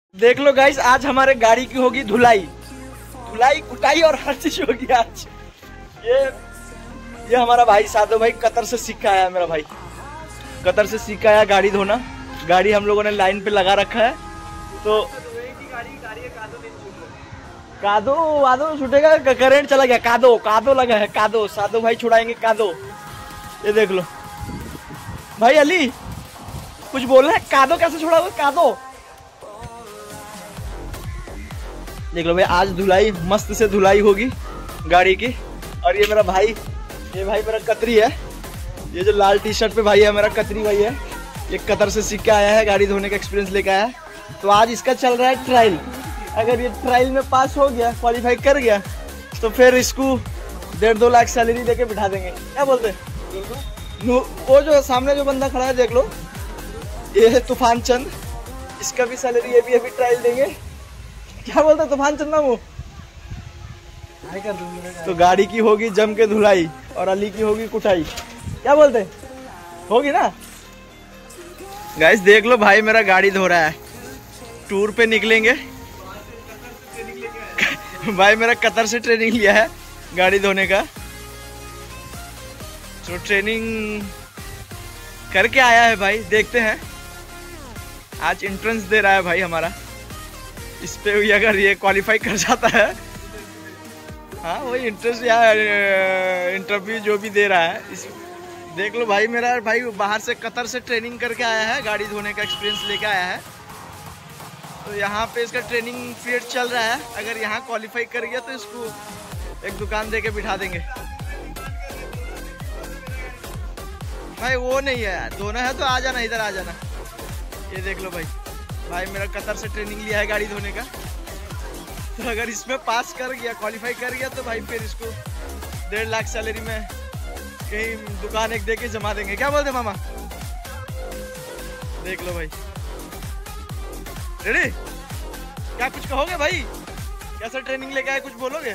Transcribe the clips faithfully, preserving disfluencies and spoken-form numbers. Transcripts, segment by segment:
देख लो गाइस, आज हमारे गाड़ी की होगी धुलाई धुलाई कुटाई और हर चीज होगी आज। ये ये हमारा भाई साधो भाई कतर से सीख के आया है। मेरा भाई कतर से सीख के आया गाड़ी धोना। गाड़ी हम लोगों ने लाइन पे लगा रखा है, तो कादो वादो छूटेगा, करेंट चला गया, कादो कादो लगा है, कादो साधो भाई छुड़ाएंगे कादो। ये देख लो भाई, अली कुछ बोल रहा है, कादो कैसे छुड़ाओगे कादो। देख लो भाई, आज धुलाई मस्त से धुलाई होगी गाड़ी की। और ये मेरा भाई, ये भाई मेरा कतरी है, ये जो लाल टी शर्ट पे भाई है मेरा कतरी भाई है। ये कतर से सीख के आया है, गाड़ी धोने का एक्सपीरियंस लेके आया है। तो आज इसका चल रहा है ट्रायल। अगर ये ट्रायल में पास हो गया, क्वालिफाई कर गया, तो फिर इसको डेढ़ दो लाख सैलरी देके बिठा देंगे। क्या बोलते हैं? वो जो सामने जो बंदा खड़ा है देख लो, ये है तूफान चंद, इसका भी सैलरी ये भी अभी ट्रायल देंगे। क्या बोलते तूफान चंद ना वो। तो गाड़ी की होगी जम के धुलाई और अली की होगी कुटाई। क्या बोलते होगी ना गाइस। देख लो भाई, मेरा गाड़ी धो रहा है, टूर पे निकलेंगे। भाई मेरा कतर से ट्रेनिंग लिया है गाड़ी धोने का, तो ट्रेनिंग करके आया है भाई। देखते हैं, आज एंट्रेंस दे रहा है भाई हमारा। इस पे अगर ये क्वालिफाई कर जाता है, हाँ वही इंटरेस्ट या इंटरव्यू जो भी दे रहा है। इस देख लो भाई, मेरा भाई बाहर से कतर से ट्रेनिंग करके आया है, गाड़ी धोने का एक्सपीरियंस लेके आया है। तो यहाँ पे इसका ट्रेनिंग पीरियड चल रहा है। अगर यहाँ क्वालिफाई कर गया तो इसको एक दुकान दे के बिठा देंगे। भाई वो नहीं है, धोना है तो आ जाना, इधर आ जाना। ये देख लो भाई, भाई मेरा कतर से ट्रेनिंग लिया है गाड़ी धोने का। तो अगर इसमें पास कर गया, क्वालिफाई कर गया, तो भाई फिर इसको डेढ़ लाख सैलरी में कहीं दुकान एक दे के जमा देंगे। क्या बोलते मामा? देख लो भाई, रेडी? क्या कुछ कहोगे भाई? कैसा ट्रेनिंग लेके आए, कुछ बोलोगे?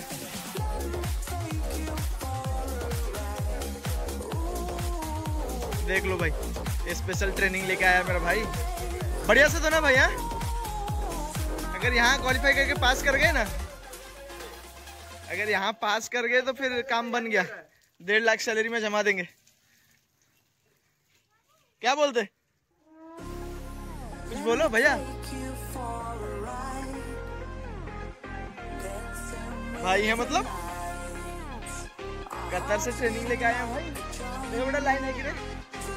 देख लो भाई, स्पेशल ट्रेनिंग लेके आया मेरा भाई। बढ़िया से तो ना भाई, हाँ? अगर यहाँ क्वालिफाई करके पास कर गए ना, अगर यहाँ पास कर गए तो फिर काम बन गया, डेढ़ लाख सैलरी में जमा देंगे। क्या बोलते? कुछ बोलो भैया। भाई है मतलब कतर से ट्रेनिंग लेके आए हैं भाई। देखो बड़ा लाइन है कि नहीं?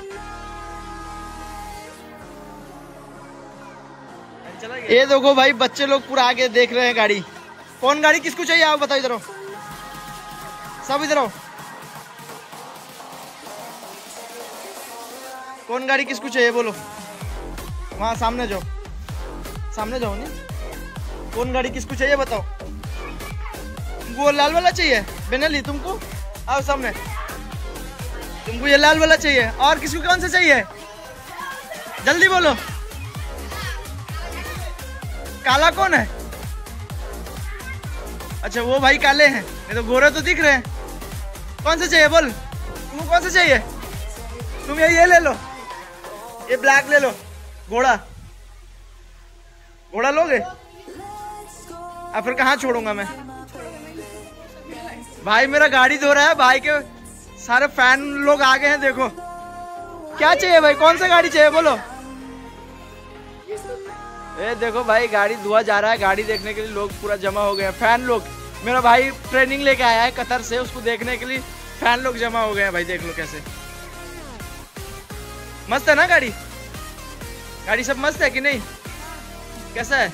ये देखो भाई, बच्चे लोग पूरा आगे देख रहे हैं गाड़ी। कौन गाड़ी किसको चाहिए आप बताओ, इधर आओ सब, इधर आओ। कौन गाड़ी किसको चाहिए बोलो, वहां सामने जाओ, सामने जाओ। नहीं, कौन गाड़ी किसको चाहिए बताओ। वो लाल वाला चाहिए बेनली तुमको? आओ सामने, तुमको ये लाल वाला चाहिए। और किसको कौन सा चाहिए, जल्दी बोलो। काला कौन है? अच्छा वो भाई काले हैं, नहीं तो गोरे तो दिख रहे हैं। कौन सा चाहिए बोल, तुमको कौन सा चाहिए? तुम ये ये ले लो, ये ब्लैक ले लो। घोड़ा घोड़ा लोगे? अब फिर कहाँ छोड़ूंगा मैं। भाई मेरा गाड़ी धो रहा है, भाई के सारे फैन लोग आ गए हैं। देखो क्या चाहिए भाई, कौन सा गाड़ी चाहिए बोलो। ए देखो भाई, गाड़ी धुआ जा रहा है, गाड़ी देखने के लिए लोग पूरा जमा हो गए हैं, फैन लोग। मेरा भाई ट्रेनिंग लेके आया है कतर से, उसको देखने के लिए फैन लोग जमा हो गए हैं भाई। देख लो कैसे मस्त है ना गाड़ी। गाड़ी सब मस्त है कि नहीं? कैसा है,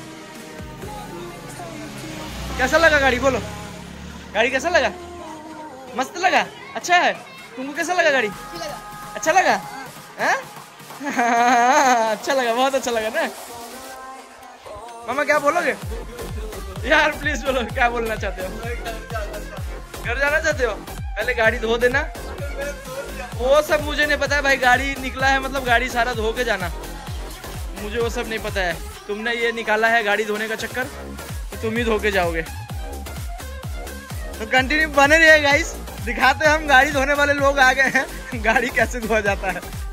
कैसा लगा गाड़ी बोलो। गाड़ी कैसा लगा? मस्त लगा, अच्छा है। तुमको कैसा लगा गाड़ी? अच्छा लगा है? अच्छा लगा, बहुत अच्छा लगा ना। मामा क्या बोलोगे यार, प्लीज बोलो, क्या बोलना चाहते हो? घर जाना चाहते हो? पहले गाड़ी धो देना। वो सब मुझे नहीं पता है भाई, गाड़ी निकला है मतलब गाड़ी सारा धो के जाना, मुझे वो सब नहीं पता है। तुमने ये निकाला है गाड़ी धोने का चक्कर, तो तुम ही धो के जाओगे। तो कंटिन्यू बने रहिए गाइस, दिखाते हैं हम गाड़ी धोने वाले लोग आ गए हैं, गाड़ी कैसे धोया जाता है।